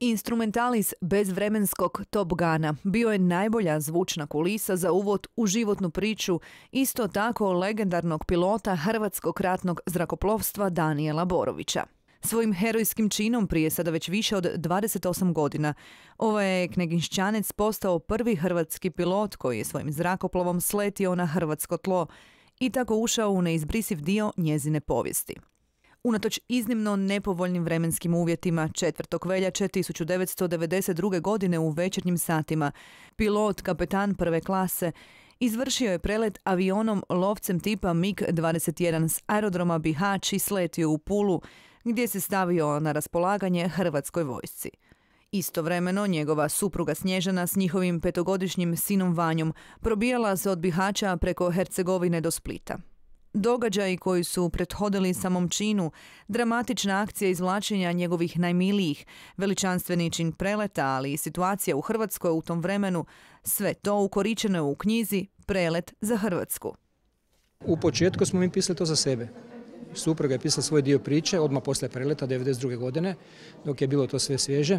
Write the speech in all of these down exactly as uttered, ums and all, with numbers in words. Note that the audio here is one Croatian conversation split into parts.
Instrumentalis bezvremenskog Top Guna bio je najbolja zvučna kulisa za uvod u životnu priču isto tako legendarnog pilota hrvatskog ratnog zrakoplovstva Danijela Borovića. Svojim herojskim činom prije sada već više od dvadeset osam godina ovaj je Kneginšćanec postao prvi hrvatski pilot koji je svojim zrakoplovom sletio na hrvatsko tlo i tako ušao u neizbrisiv dio njezine povijesti. Unatoč iznimno nepovoljnim vremenskim uvjetima četvrtog veljače tisuću devetsto devedeset druge. godine u večernjim satima, pilot kapetan prve klase izvršio je prelet avionom lovcem tipa mig dvadeset jedan s aerodroma Bihać i sletio u Pulu, gdje se stavio na raspolaganje hrvatskoj vojsci. Istovremeno njegova supruga Snježana s njihovim petogodišnjim sinom Vanjom probijala se od Bihaća preko Hercegovine do Splita. Događaji koji su prethodili samom činu, dramatična akcija izvlačenja njegovih najmilijih, veličanstveni čin preleta, ali i situacija u Hrvatskoj u tom vremenu, sve to ukoričeno je u knjizi Prelet za Hrvatsku. U početku smo mi pisali to za sebe. Supruga je pisala svoj dio priče, odmah poslije preleta devedeset druge. godine, dok je bilo to sve svježe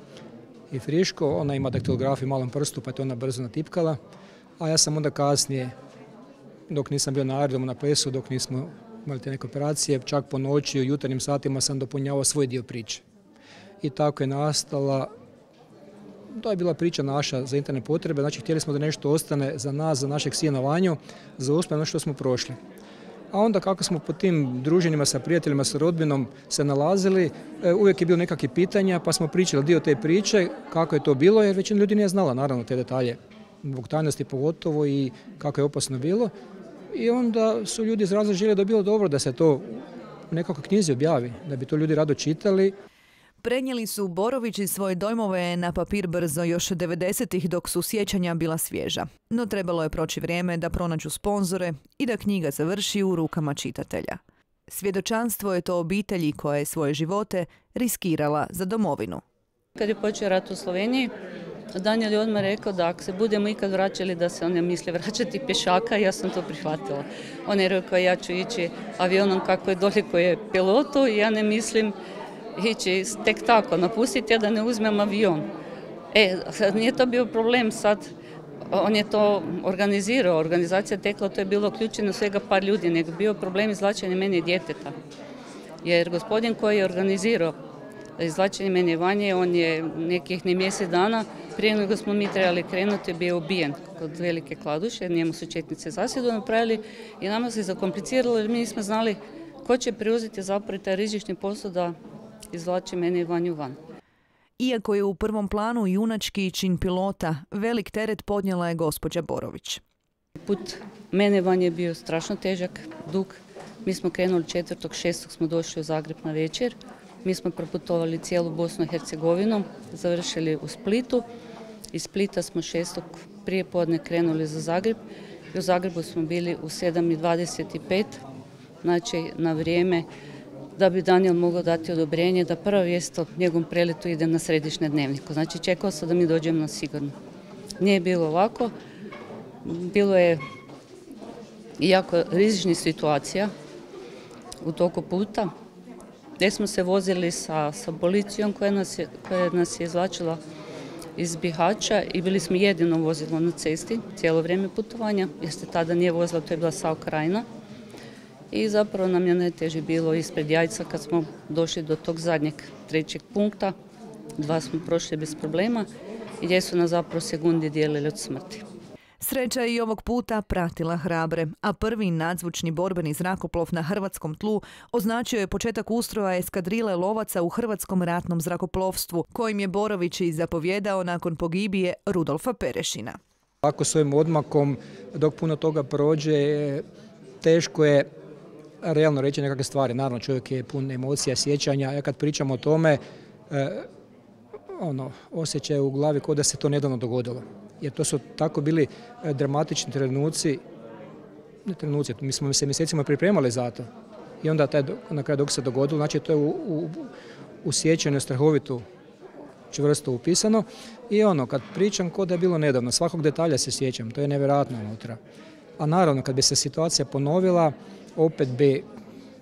i friško. Ona ima daktilografiju u malom prstu, pa je to ona brzo natipkala, a ja sam onda kasnije, dok nisam bio na aerodromu na plesu, dok nismo imali te neke operacije, čak po noći u jutarnjim satima sam dopunjavao svoj dio priče. I tako je nastala, to je bila priča naša za interne potrebe, znači htjeli smo da nešto ostane za nas, za našeg sina Vanju, za uspjeh ono što smo prošli. A onda kako smo po tim druženjima sa prijateljima, sa rodbinom se nalazili, uvijek je bilo nekakve pitanja, pa smo pričali dio te priče, kako je to bilo, jer većina ljudi nije znala naravno te detalje, zbog tajnosti pogotovo i kako je opasno bilo. I onda su ljudi izrazili želje da je bilo dobro da se to u nekakvoj knjizi objavi, da bi to ljudi rado čitali. Prenijeli su Borovići svoje dojmove na papir brzo još devedesetih dok su sjećanja bila svježa. No trebalo je proći vrijeme da pronađu sponzore i da knjiga završi u rukama čitatelja. Svjedočanstvo je to obitelji koja je svoje živote riskirala za domovinu. Kad je počeo rat u Sloveniji, Danijel je odmah rekao da ako se budemo ikad vraćali da se on ne misli vraćati pješaka, ja sam to prihvatila. On je rekao ja ću ići avionom kako je doliko je pilotu i ja ne mislim ići tek tako, napustiti ja da ne uzmem avion. E, sad nije to bio problem sad, on je to organizirao, organizacija tekla, to je bilo uključeno svega par ljudi, nego bio problem izvlačenja mene i djeteta. Jer gospodin koji je organizirao izvlačenje mene i Vanje, on je nekih ne mjesec dana prije nego smo mi trebali krenuti bio ubijen kod Velike Kladuše, njemu su četnice zasjedu napravili i nama se zakompliciralo jer mi nismo znali ko će preuzeti zapravo taj rizični posao da izvlači mene i Vanju van. Iako je u prvom planu junački čin pilota, velik teret podnijela je gospođa Borović. Put mene i Vanje je bio strašno težak, dug. Mi smo krenuli četvrtog šestog smo došli u Zagreb na večer. Mi smo proputovali cijelu Bosnu i Hercegovinu, završili u Splitu. Iz Splita smo šestog prije podne krenuli za Zagreb. I u Zagrebu smo bili u sedam i dvadeset pet, znači na vrijeme da bi Danijel mogao dati odobrenje da prva vijest o njegovom preletu ide na središnje dnevniku. Znači čekao sam da mi dođemo na sigurno. Nije bilo ovako, bilo je jako rizičnih situacija u toku puta, gdje smo se vozili sa, sa policijom koja nas, je, koja nas je izvlačila iz Bihaća i bili smo jedino vozilo na cesti cijelo vrijeme putovanja, jer se tada nije vozila, to je bila Sao Krajina. I zapravo nam je najteže bilo ispred Jajca kad smo došli do tog zadnjeg trećeg punkta. Dva smo prošli bez problema i gdje su nas zapravo sekundi dijelili od smrti. Sreća je i ovog puta pratila hrabre, a prvi nadzvučni borbeni zrakoplov na hrvatskom tlu označio je početak ustroja eskadrile lovaca u hrvatskom ratnom zrakoplovstvu, kojim je Borović i zapovjedao nakon pogibije Rudolfa Perešina. Ako s ovim odmakom, dok puno toga prođe, teško je realno reći nekakve stvari. Naravno, čovjek je pun emocija, sjećanja. Ja kad pričam o tome, eh, ono, osjećaj u glavi kao da se to nedavno dogodilo. Jer to su tako bili eh, dramatični trenuci, ne trenuci, mi smo se mjesecima pripremali za to. I onda taj, na kraju dok se dogodilo, znači to je u, u, u sjećanju strahovitu čvrsto upisano. I ono, kad pričam kao da je bilo nedavno, svakog detalja se sjećam, to je nevjerojatno unutra. A naravno, kad bi se situacija ponovila, opet bi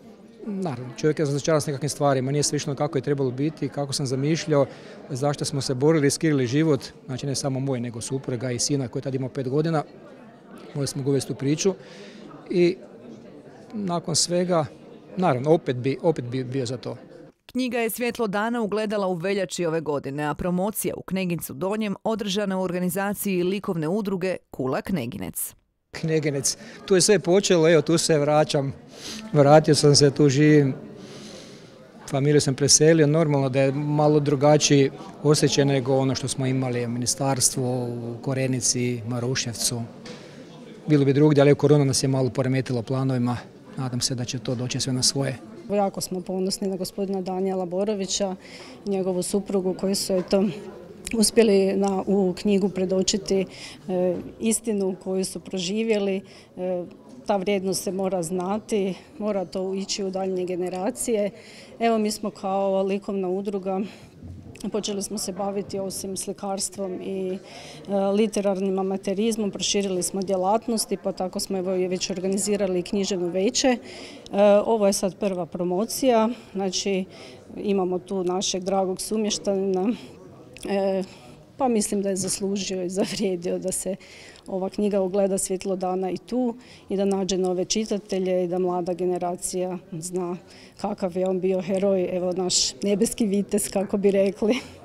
Naravno, čovjek je razočaran s nekakvim stvarima, nije sve išlo kako je trebalo biti, kako sam zamišljao, zašto smo se borili, riskirali život, znači ne samo moj, nego supruga i sina koji je tad imao pet godina, morali smo ga uvesti u priču i nakon svega, naravno, opet bi, opet bi bio za to. Knjiga je svjetlo dana ugledala u veljači ove godine, a promocija u Knegincu Donjem održana u organizaciji likovne udruge Kula Kneginec. Kneginec, tu je sve počelo, evo tu se vraćam, vratio sam se, tu živim, familiju sam preselio, normalno da je malo drugačiji osjećaj nego ono što smo imali u ministarstvu, u Korenici, Maruševcu. Bilo bi drugdje, ali korona nas je malo poremetila planovima, nadam se da će to doći sve na svoje. Jako smo ponosni na gospodina Danijela Borovića i njegovu suprugu koji su eto uspjeli na, u knjigu predočiti e, istinu koju su proživjeli. E, ta vrijednost se mora znati, mora to ići u daljnje generacije. Evo mi smo kao likovna udruga počeli smo se baviti osim slikarstvom i e, literarnim amaterizmom, proširili smo djelatnosti, pa tako smo evo već organizirali književno veče. E, ovo je sad prva promocija, znači imamo tu našeg dragog sumještanina, e, pa mislim da je zaslužio i zavrijedio da se ova knjiga ugleda svjetlo dana i tu i da nađe nove čitatelje i da mlada generacija zna kakav je on bio heroj, evo naš nebeski vitez kako bi rekli.